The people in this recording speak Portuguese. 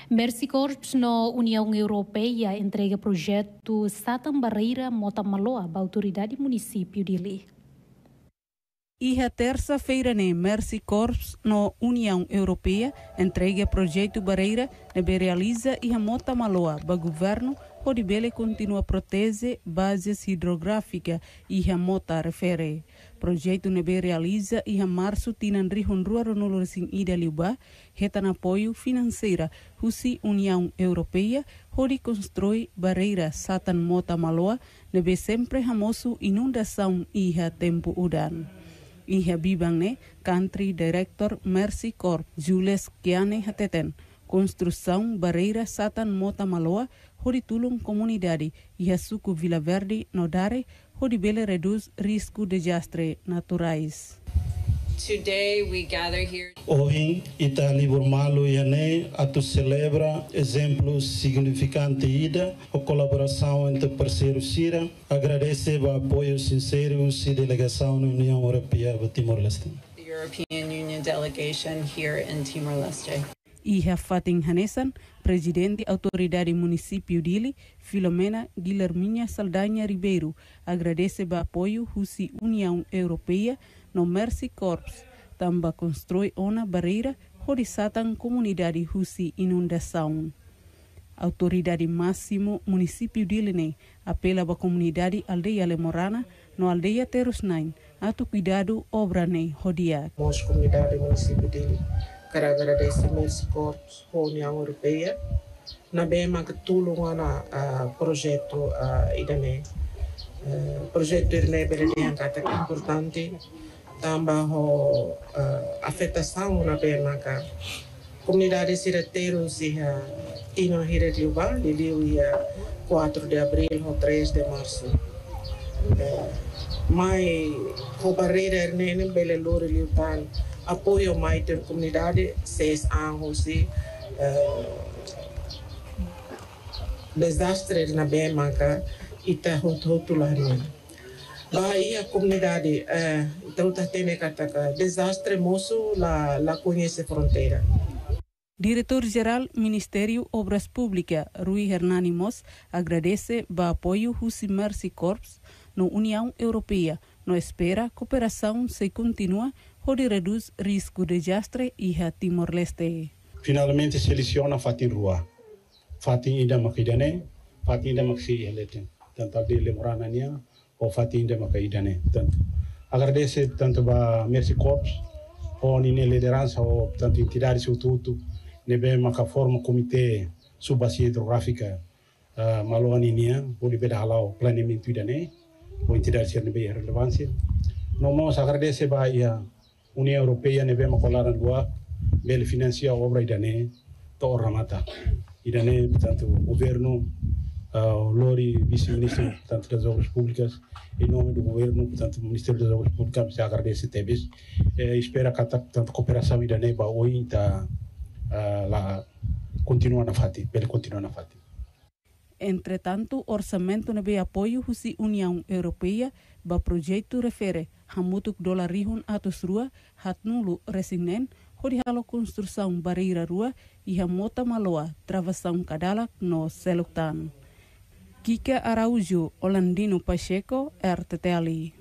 Mercy Corps na União Europeia entrega projeto Satan Barreira Mota Maloa para a autoridade município de Li. E a terça-feira, Mercy Corps na União Europeia entrega projeto Barreira que realiza e a Mota Maloa para o governo onde ele continua a proteger bases hidrográficas e a Mota refere. Projeto que realiza e a março tinan rihun rua ronolosin ida liuba retan apoio financeira husi União Europeia onde constrói barreira Satan Mota Maloa nebe sempre hamosu inundação e a tempo udan. Iha bibang Country Director Mercy Corps, Jules Kiane Hateten, construção barreira Satan Mota Maloa, onde tulung comunidade e a suku Vila Verde nodare, onde bele reduz risco de desastres naturais. Today we gather here. Hoje, Itali Burmalo e atu celebra exemplos significantes ida, a colaboração entre parceiros Sira, agradece o apoio sincero da delegação da União Europeia para Timor-Leste. The European Union delegation here in Timor-Leste. Iha Fatin Hanesan, presidente da autoridade município dele, Filomena Guilherminha Saldanha Ribeiro, agradece o apoio da União Europeia no Mercy Corps, também constrói uma barreira onde satan comunidade husi inundação. Autoridade máximo município dele apela para a comunidade aldeia Lemorana no aldeia Terusnain, atu cuidado obra rodia. Nós comunidade município dele quero agradecer Mercy Corps à União Europeia na bema que tudo projeto idane projeto irne beledia kata importante também afetação na bema que comunidade sirateiros e tino hira liuba liu ia 4 de abril ou 3 de março mai ho barreira irne bele lor liutan apoio mais da comunidade 6 anos desastre na bema que ita hotulahnya aí a comunidade então tá tendo que desastre moço la conhece fronteira. Diretor-Geral Ministério Obras Públicas, Rui Hernani Mos, agradece o apoio do Mercy Corps na União Europeia. Não espera cooperação se continua onde reduz risco de desastre e a Timor-Leste. Finalmente seleciona Fatin Rua. Fatin ida makidane, Fatin ida maksi eleten. Tanto de Lemorana nia, ou Fatin ida makidane. Tanto agradece tanto a Mercy Corps, ou nine liderança ou tanto entidades tudo, nebe maka forma comitê subbacia hidrográfica Maloani nia, onde beda halau planeamento idane, ou entidades que nebe relevância. Nós agradece a União Europeia nebe makolaran dua, bele financia obra idane, to ramata. Idane, portanto, o governo, o Lori, vice-ministro, portanto, das obras públicas, em nome do governo, portanto, o Ministério das Obras Públicas, se agradece tebes, espera que portanto, a cooperação idane ba hoje tá lá continua na FATI, ele continua na FATI. Entretanto, o orçamento nebe apoio da União Europeia ba projeto refere hamutuk dolar rihun atus rua hatnulu resinen hodi halo construção barreira rua e a Mota Maloa travação Kadalak no Seluktan. Kika Araújo, Olandino Pacheco, RTTL.